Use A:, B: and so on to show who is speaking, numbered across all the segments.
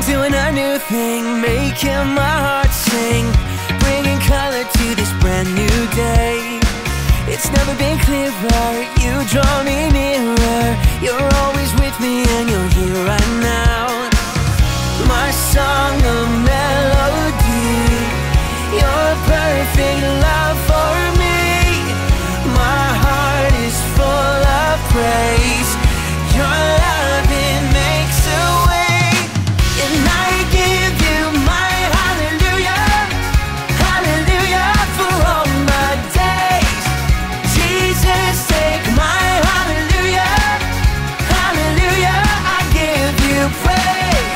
A: doing a new thing, making my heart sing, bringing color to this brand new day. It's never been clearer, you draw me nearer. You're always with me and you're here right now. My song, a melody, your perfect love for me. My heart is full of praise. Your love, it makes a way. And I give you my hallelujah, hallelujah for all my days. Jesus, take my hallelujah, hallelujah, I give you praise.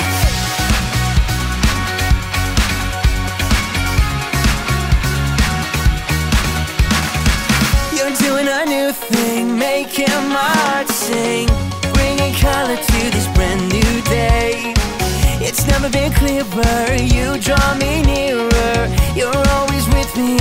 A: You're doing a new thing, making my heart sing, bringing color to this brand new day. It's never been clearer, you draw me nearer. You're always with me